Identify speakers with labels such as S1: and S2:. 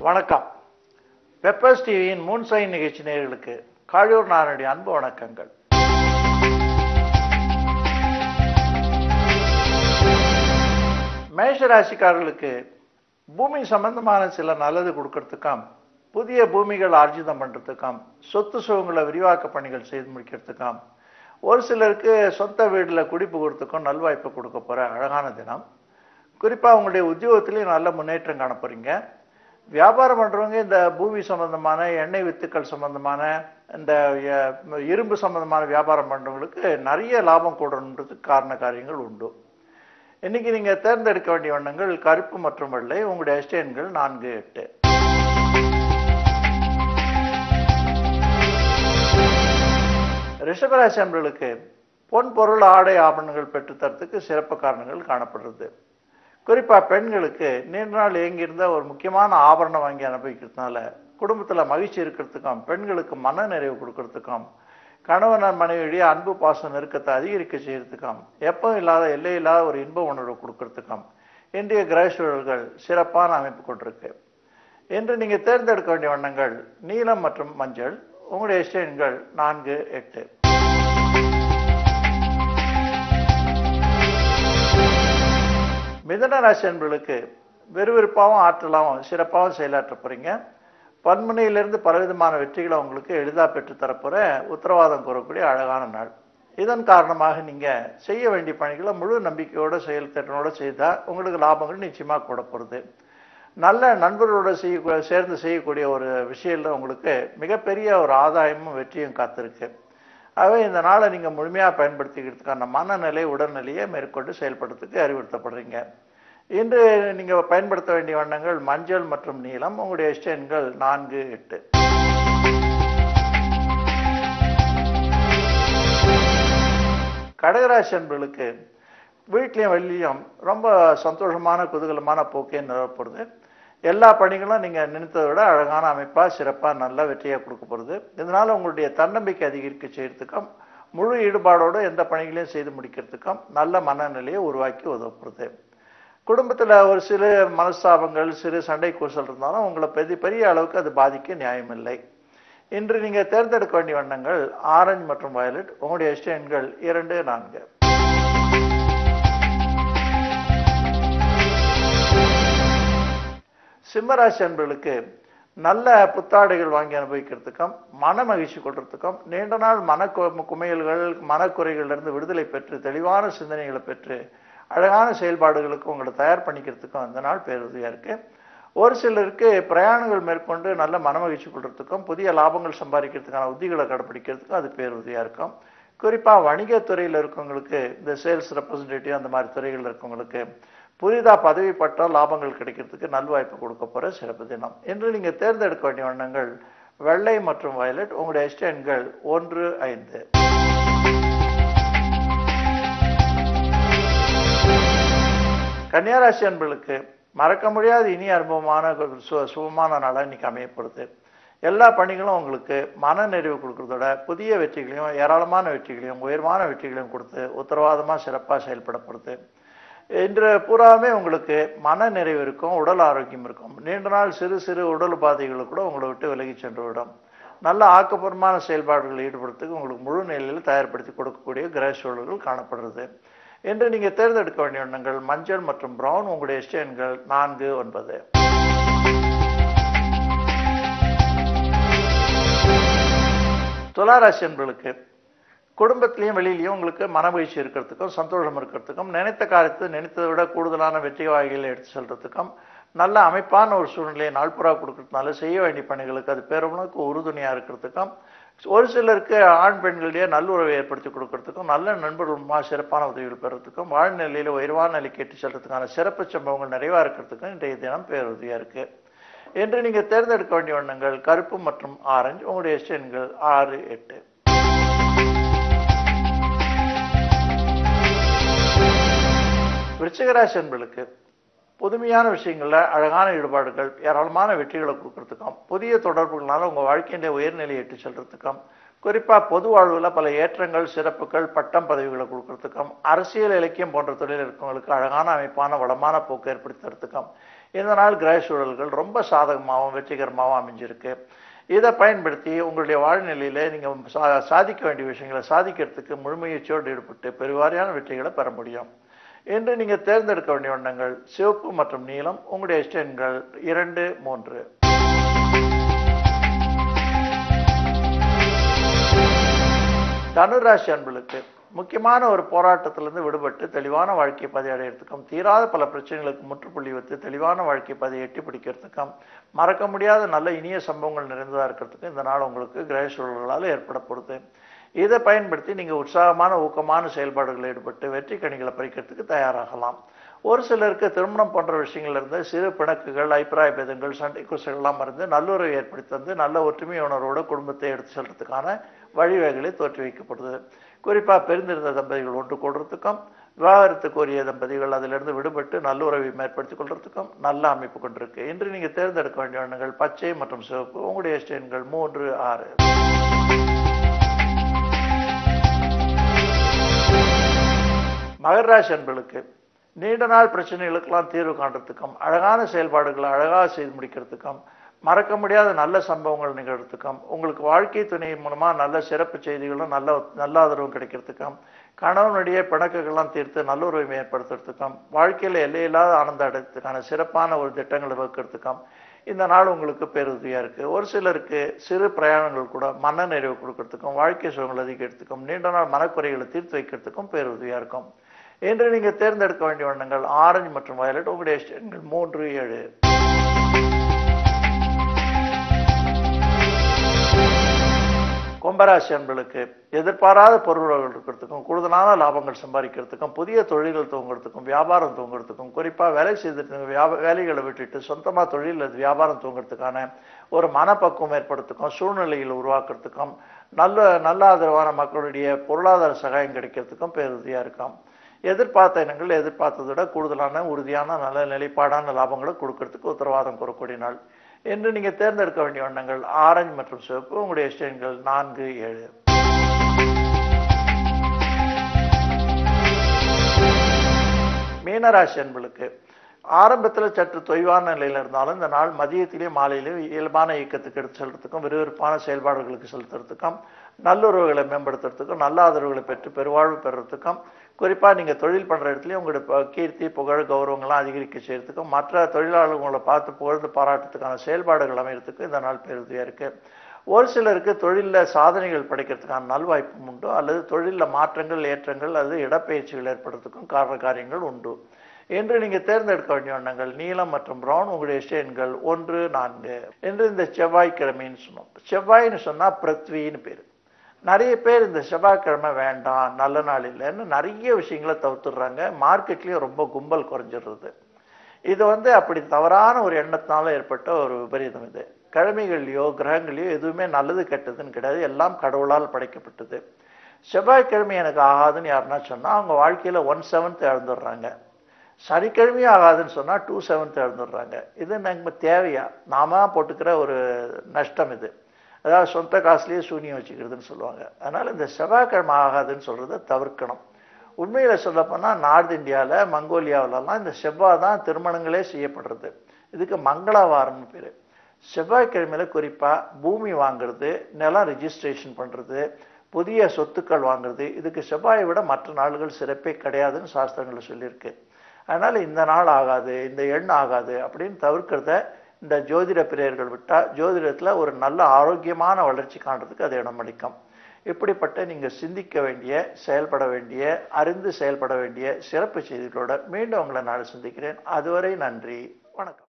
S1: வணக்கம். பெப்பர்ஸ் டிவியின் மூன்சைன் நிகழ்ச்சி நேயர்களுக்கு காழூர் நாரனுடைய அன்பு வணக்கங்கள். மேஷ ராசிக்காரர்களுக்கு பூமி சம்பந்தமான சில நல்லது கொடுக்கறதுக்காம், புதிய பூமிகள் ஆர்ஜிதம் பண்றதுக்காம், சொத்து சுகங்களை விரிவாக்க பணிகள் செய்து முடிக்கிறதுக்காம், ஒரு சிலருக்கு சொந்த வீட்டில் குடி புகிறதுக்கும் நல்வாய்ப்பு கொடுக்க போற அழகான தினம். குறிப்பா உங்களுடைய உத்தியோகத்திலையும் நல்ல முன்னேற்றம் காண போறீங்க. வியாபாரம் பண்றவங்க இந்த பூமி சம்பந்தமான, எண்ணெய் வித்துக்கள் சம்பந்தமான, இந்த இரும்பு சம்பந்தமான வியாபாரம் பண்றவங்களுக்கு நிறைய லாபம் கூடணுன்றதுக்கு காரண காரியங்கள் உண்டு. இன்னைக்கு நீங்க தேர்ந்தெடுக்க வேண்டிய வண்ணங்கள் கருப்பு மற்றும் வெள்ளை. உங்களுடைய எஸ்டேன்கள் 4, 8. ரிஷபராசி அன்பர்களுக்கு பொன் பொருள் ஆடை ஆபரணங்கள் பெற்றுத்தரத்துக்கு சிறப்பு காரணங்கள் காணப்படுறது. குறிப்பா பெண்களுக்கு நீண்ட நாள் இயங்கியிருந்த ஒரு முக்கியமான ஆபரணம் வாங்கி அனுபவிக்கிறதுனால குடும்பத்துல மகிழ்ச்சி இருக்கிறதுக்கும், பெண்களுக்கு மன நிறைவு கொடுக்கறதுக்கும், கணவன் மனைவியுடைய அன்பு பாசம் நெருக்கத்தை அதிகரிக்க செய்யறதுக்கும், எப்பவும் இல்லாத எல்லையில்லாத ஒரு இன்ப உணர்வு கொடுக்கறதுக்கும் இன்றைய கிரக சூழல்கள் சிறப்பான அமைப்பு கொண்டிருக்கு. இன்று நீங்க தேர்ந்தெடுக்க வேண்டிய வண்ணங்கள் நீலம் மற்றும் மஞ்சள். உங்களுடைய எஸ்டேன்கள் 4, 8. மிதுன ராசி அன்பர்களுக்கு விறுவிறுப்பாகவும் ஆற்றலாகவும் சிறப்பாகவும் செயலாற்ற போறீங்க. பன்முனையிலிருந்து பலவிதமான வெற்றிகளை உங்களுக்கு எளிதாக பெற்றுத்தரப்போற உத்தரவாதம் கூறக்கூடிய அழகான நாள். இதன் காரணமாக நீங்க செய்ய வேண்டிய பணிகளை முழு நம்பிக்கையோட செயல்திறனோட செய்தா உங்களுக்கு லாபங்கள் நிச்சயமா கூட போறது. நல்ல நண்பர்களோட சேர்ந்து செய்யக்கூடிய ஒரு விஷயத்துல உங்களுக்கு மிகப்பெரிய ஒரு ஆதாயமும் வெற்றியும் காத்திருக்கு. ஆகவே இந்த நாளை நீங்க முழுமையாக பயன்படுத்திக்கிறதுக்கான மனநிலை, உடல்நிலையை மேற்கொண்டு செயல்படுறதுக்கு அறிவுறுத்தப்படுறீங்க. இன்று நீங்க பயன்படுத்த வேண்டிய வண்ணங்கள் மஞ்சள் மற்றும் நீலம். உங்களுடைய எஸ்டேன்கள் 4, 8. கடகராசி அன்பர்களுக்கு வீட்லையும் வெளியும் ரொம்ப சந்தோஷமான குதூகலமான போக்கே நிலவப்படுது. எல்லா பணிகளும் நீங்க நினைத்ததை விட அழகான அமைப்பா சிறப்பா நல்ல வெற்றியை கொடுக்க போறது. இதனால உங்களுடைய தன்னம்பிக்கை அதிகரிக்க செய்யறதுக்கும், முழு ஈடுபாடோடு எந்த பணிகளையும் செய்து முடிக்கிறதுக்கும் நல்ல மனநிலையை உருவாக்கி உதவுறது. குடும்பத்துல ஒரு சிறு மனஸ்தாபங்கள், சிறு சண்டை கூசல் இருந்தாலும் உங்களை பெரிய அளவுக்கு அது பாதிக்க நியாயமில்லை. இன்று நீங்க தேர்ந்தெடுக்க வேண்டிய வண்ணங்கள் ஆரஞ்சு மற்றும் வயலட். உங்களுடைய எஸ்டேன்கள் 2, 4. சிம்மராசி அன்பர்களுக்கு நல்ல புத்தாடைகள் வாங்கி அனுபவிக்கிறதுக்கும், மன மகிழ்ச்சி கொள்றதுக்கும், நீண்ட நாள் குமையல்கள், மனக்குறைகள்ல இருந்து விடுதலை பெற்று தெளிவான சிந்தனைகளை பெற்று அழகான செயல்பாடுகளுக்கு உங்களை தயார் பண்ணிக்கிறதுக்கும் இந்த நாள் பேருதவியா இருக்கு. ஒரு சிலருக்கு பிரயாணங்கள் மேற்கொண்டு நல்ல மன மகிழ்ச்சி கொள்றதுக்கும், புதிய லாபங்கள் சம்பாதிக்கிறதுக்கான உத்திகளை கடைபிடிக்கிறதுக்கும் அது பேருதவியா இருக்கும். குறிப்பா வணிகத்துறையில் இருக்கவங்களுக்கு, இந்த சேல்ஸ் ரெப்ரசன்டேட்டிவ் அந்த மாதிரி துறைகள் இருக்கவங்களுக்கு புதிதா பதவி பட்டால் லாபங்கள் கிடைக்கிறதுக்கு நல்வாய்ப்பு கொடுக்க போற சிறப்பு தினம். இன்று நீங்க தேர்ந்தெடுக்க வேண்டிய வண்ணங்கள் வெள்ளை மற்றும் வயலட். உங்களுடைய எஸ்டேன்கள் 1, 5. கன்னியாராசி அன்பர்களுக்கு மறக்க முடியாத இனிய அனுபவமான சுகமான நாளாக இன்னைக்கு அமையப்படுது. எல்லா பணிகளும் உங்களுக்கு மன நிறைவு கொடுக்கறதோட புதிய வெற்றிகளையும், ஏராளமான வெற்றிகளையும், உயர்வான வெற்றிகளையும் கொடுத்து உத்தரவாதமா சிறப்பாக செயல்படப்படுது. இன்று பூராமே உங்களுக்கு மன நிறைவு இருக்கும், உடல் ஆரோக்கியம் இருக்கும். நீண்ட நாள் சிறு உடல் உபாதைகள் கூட உங்களை விட்டு விலகி சென்று விடும். நல்ல ஆக்கப்பூர்வமான செயல்பாடுகளில் ஈடுபடுறதுக்கு உங்களுக்கு முழு நிலையில் தயார்படுத்தி கொடுக்கக்கூடிய கிரக சூழல்கள் காணப்படுறது. இன்று நீங்க தேர்ந்தெடுக்க வேண்டிய வண்ணங்கள் மஞ்சள் மற்றும் பிரவுன். உங்களுடைய எஸ்டேன்கள் 4, 9. துளாராசி அன்பர்களுக்கு குடும்பத்திலையும் வெளியிலையும் உங்களுக்கு மனமகிழ்ச்சி இருக்கிறதுக்கும், சந்தோஷம் இருக்கிறதுக்கும், நினைத்த காரியத்தை நினைத்ததை விட கூடுதலான வெற்றி வாய்களை எடுத்து செல்றதுக்கும் நல்ல அமைப்பான ஒரு சூழ்நிலையை நாள்புறா கொடுக்கறதுனால செய்ய வேண்டிய பணிகளுக்கு அது பெருமளவுக்கு உறுதுணையா இருக்கிறதுக்கும், ஒரு சிலருக்கு ஆண் பெண்களிடையே நல்லுறவை ஏற்படுத்தி கொடுக்கறதுக்கும், நல்ல நண்பர்களுமா சிறப்பான உதவிகள் பெறறதுக்கும், வாழ்நிலையில உயர்வான நிலைக்கு ஏற்றி செல்றதுக்கான சிறப்பு சம்பவங்கள் நிறைவா இருக்கிறதுக்கும் இன்றைய தினம் பேருதவியா இருக்கு. என்று நீங்க தேர்ந்தெடுக்க வேண்டிய வண்ணங்கள் கருப்பு மற்றும் ஆரஞ்சு. உங்களுடைய எஸ்டேன்கள் 6, 8. விருச்சிகராசி அன்பர்களுக்கு புதுமையான விஷயங்கள்ல அழகான ஈடுபாடுகள், ஏராளமான வெற்றிகளை கொடுக்கறதுக்கும், புதிய தொடர்புகளால உங்க வாழ்க்கையில உயர்நிலையை எட்டு செல்றதுக்கும், குறிப்பா பொது வாழ்வுல பல ஏற்றங்கள், சிறப்புகள், பட்டம் பதவிகளை கொடுக்கறதுக்கும், அரசியல், இலக்கியம் போன்ற தொழில் இருக்கவங்களுக்கு அழகான அமைப்பான வளமான போக்கு ஏற்படுத்தி தரத்துக்கும் இந்த நாள் கிரக சூழல்கள் ரொம்ப சாதகமாகவும் வெற்றிகரமாகவும் அமைஞ்சிருக்கு. இதை பயன்படுத்தி உங்களுடைய வாழ்நிலையில நீங்க சாதிக்க வேண்டிய விஷயங்களை சாதிக்கிறதுக்கு முழுமுயற்சியோடு ஈடுபட்டு பெருவாரியான வெற்றிகளை பெற முடியும். இன்று நீங்க தேர்ந்தெடுக்க வேண்டிய வண்ணங்கள் சிவப்பு மற்றும் நீலம். உங்களுடைய இஷ்ட எண்கள் 2, 3. தனுராசி அன்பர்களுக்கு முக்கியமான ஒரு போராட்டத்திலிருந்து விடுபட்டு தெளிவான வாழ்க்கை பாதை அடையிறதுக்கும், தீராத பல பிரச்சனைகளுக்கு முற்றுப்புள்ளி வைத்து தெளிவான வாழ்க்கை பாதையை எட்டி பிடிக்கிறதுக்கும், மறக்க முடியாத நல்ல இனிய சம்பவங்கள் நிறைந்ததாக இருக்கிறதுக்கும் இந்த நாள் உங்களுக்கு கிரக சூழல்களால் ஏற்பட போகுது. இதை பயன்படுத்தி நீங்க உற்சாகமான ஊக்கமான செயல்பாடுகளில் ஈடுபட்டு வெற்றி கனிகளை பறிக்கிறதுக்கு தயாராகலாம். ஒரு சிலருக்கு திருமணம் போன்ற விஷயங்கள்ல இருந்து சிறு பிணக்குகள், அபிப்பிராய பேதங்கள், சண்டை குசைகள்லாம் இருந்து நல்லுறவை ஏற்படுத்தி தந்து நல்ல ஒற்றுமை உணர்வோட குடும்பத்தை எடுத்து செல்றதுக்கான வழிவகைகளை தோற்றி வைக்கப்படுது. குறிப்பா பிரிந்திருந்த தம்பதிகள் ஒன்று கூடுறதுக்கும், விவாகரத்து கோரிய தம்பதிகள் அதிலிருந்து விடுபட்டு நல்லுறவை மேற்படுத்திக் கொள்றதுக்கும் நல்ல அமைப்பு கொண்டிருக்கு. இன்று நீங்க தேர்ந்தெடுக்க வேண்டிய வண்ணங்கள் பச்சை மற்றும் சிவப்பு. உங்களுடைய இஷ்ட எண்கள் 3, 6. மகர ராசி அன்பர்களுக்கு நீண்ட நாள் பிரச்சனைகளுக்கெல்லாம் தீர்வு காண்றதுக்கும், அழகான செயல்பாடுகளை அழகாக செய்து முடிக்கிறதுக்கும், மறக்க முடியாத நல்ல சம்பவங்கள் நிகழ்றதுக்கும், உங்களுக்கு வாழ்க்கை துணை மூலமா நல்ல சிறப்பு செய்திகளும் நல்ல ஆதரவும் கிடைக்கிறதுக்கும், கணவனுடைய பிணக்குகள்லாம் தீர்த்து நல்லுறவை ஏற்படுத்துறதுக்கும், வாழ்க்கையில எல்லையில்லாத ஆனந்தம் அடைறதுக்கான சிறப்பான ஒரு திட்டங்களை வகுக்கிறதுக்கும் இந்த நாள் உங்களுக்கு பேருதவியா இருக்கு. ஒரு சிலருக்கு சிறு பிரயாணங்கள் கூட மன நிறைவு கொடுக்கறதுக்கும், வாழ்க்கை சுகங்கள் அதிகரிக்கிறதுக்கும், நீண்ட நாள் மனக்குறைகளை தீர்த்து வைக்கிறதுக்கும் பேருதவியா இருக்கும். இன்று நீங்க தேர்ந்தெடுக்க வேண்டிய வண்ணங்கள் ஆரஞ்சு மற்றும் வயலட். உங்களுடைய இஷ்ட எண்கள் 3, 7. கும்பராசி அன்பர்களுக்கு எதிர்பாராத பொருள்கள் இருக்கிறதுக்கும், கூடுதலான லாபங்கள் சம்பாதிக்கிறதுக்கும், புதிய தொழில்கள் துவங்குறதுக்கும், வியாபாரம் துவங்குறதுக்கும், குறிப்பா வேலை செய்துட்டு வேலைகளை விட்டுட்டு சொந்தமா தொழில் வியாபாரம் துவங்குறதுக்கான ஒரு மனப்பக்குவம் ஏற்படுறதுக்கும், சூழ்நிலையில் உருவாக்குறதுக்கும், நல்ல ஆதரவான மக்களுடைய பொருளாதார சகாயம் கிடைக்கிறதுக்கும் பேருதவியா இருக்கும். எதிர்பார்த்த இனங்கள் எதிர்பார்த்ததை விட கூடுதலான உறுதியான நல்ல நிலைப்பாடான லாபங்களை கொடுக்கறதுக்கு உத்தரவாதம் கூறக்கூடிய நாள். என்று நீங்க தேர்ந்தெடுக்க வேண்டிய வண்ணங்கள் ஆரஞ்சு மற்றும் சிவப்பு. உங்களுடைய இஷ்ட எண்கள் 4, 7. மீனராசி அன்பர்களுக்கு ஆரம்பத்தில் சற்று தொய்வான நிலையில் இருந்தாலும் இந்த நாள் மதியத்திலே மாலையிலே இயல்பான இயக்கத்துக்கு எடுத்து செல்றதுக்கும், விறுவிறுப்பான செயல்பாடுகளுக்கு செலுத்துறதுக்கும், நல்லுறவுகளை மேம்படுத்துறதுக்கும், நல்ல ஆதரவுகளை பெற்று பெருவாழ்வு பெறுறதுக்கும், குறிப்பா நீங்க தொழில் பண்ற இடத்துலயும் உங்களுடைய கீர்த்தி, புகழ், கௌரவங்கள்லாம் அதிகரிக்க செய்யறதுக்கும், மற்ற தொழிலாளர்கள் உங்களை பார்த்து புகழ்ந்து பாராட்டுறதுக்கான செயல்பாடுகள் அமைகிறதுக்கு இந்த நாள் பேருதவியா இருக்கு. ஒரு சிலருக்கு தொழிலில் சாதனைகள் படைக்கிறதுக்கான நல்வாய்ப்பும் உண்டு, அல்லது தொழிலில் மாற்றங்கள், ஏற்றங்கள் அல்லது இடப்பெயர்ச்சிகள் ஏற்படுறதுக்கும் காரண காரியங்கள் உண்டு. என்று நீங்க தேர்ந்தெடுக்க வேண்டிய வண்ணங்கள் நீலம் மற்றும் பிரவுன். உங்களுடைய இஷ்ட எண்கள் 1, 4. என்று இந்த செவ்வாய்க்கிழமைன்னு சொன்னோம். செவ்வாய்ன்னு சொன்னா பிருத்வின்னு பேரு. நிறைய பேர் இந்த செவ்வாய்க்கிழமை வேண்டாம், நல்ல நாள் இல்லைன்னு நிறைய விஷயங்களை தவிர்த்துடுறாங்க. மார்க்கெட்லயும் ரொம்ப கும்பல் குறைஞ்சிடுறது. இது அப்படி தவறான ஒரு எண்ணத்தினால ஏற்பட்ட ஒரு விபரீதம். இது கிழமைகள்லையோ கிரகங்களையோ எதுவுமே நல்லது கெட்டதுன்னு கிடையாது, எல்லாம் கடவுளால் படைக்கப்பட்டது. செவ்வாய்க்கிழமை எனக்கு ஆகாதுன்னு யாருன்னா சொன்னா அவங்க வாழ்க்கையில 1/7 இழந்துடுறாங்க. சனிக்கிழமையும் ஆகாதுன்னு சொன்னா 2/7 இழந்துடுறாங்க. இது நமக்கு தேவையா? நாம போட்டுக்கிற ஒரு நஷ்டம் இது. அதாவது சொந்த காசுலயே சூனியம் வச்சுக்கிறதுன்னு சொல்லுவாங்க. அதனால இந்த செவ்வாய்க்கிழமை ஆகாதுன்னு சொல்றதை தவிர்க்கணும். உண்மையில சொல்லப்போனா நார்த் இந்தியாவில், மங்கோலியாவிலலாம் இந்த செவ்வாய் தான் திருமணங்களே செய்யப்படுறது. இதுக்கு மங்களவாரம்னு பேரு. செவ்வாய்க்கிழமையில குறிப்பா பூமி வாங்குறது, நிலம் ரிஜிஸ்ட்ரேஷன் பண்றது, புதிய சொத்துக்கள் வாங்குறது, இதுக்கு செவ்வாயை விட மற்ற நாள்கள் சிறப்பே கிடையாதுன்னு சாஸ்திரங்களை சொல்லியிருக்கு. அதனால இந்த நாள் ஆகாது, இந்த எண் ஆகாது அப்படின்னு தவிர்க்கிறத இந்த ஜோதிட பிரியர்கள் விட்டா ஜோதிடத்துல ஒரு நல்ல ஆரோக்கியமான வளர்ச்சி காண்றதுக்கு அது இடமளிக்கும். இப்படிப்பட்ட நீங்க சிந்திக்க வேண்டிய, செயல்பட வேண்டிய, அறிந்து செயல்பட வேண்டிய சிறப்பு செய்திகளோட மீண்டும் உங்களை நான் சந்திக்கிறேன். அதுவரை நன்றி, வணக்கம்.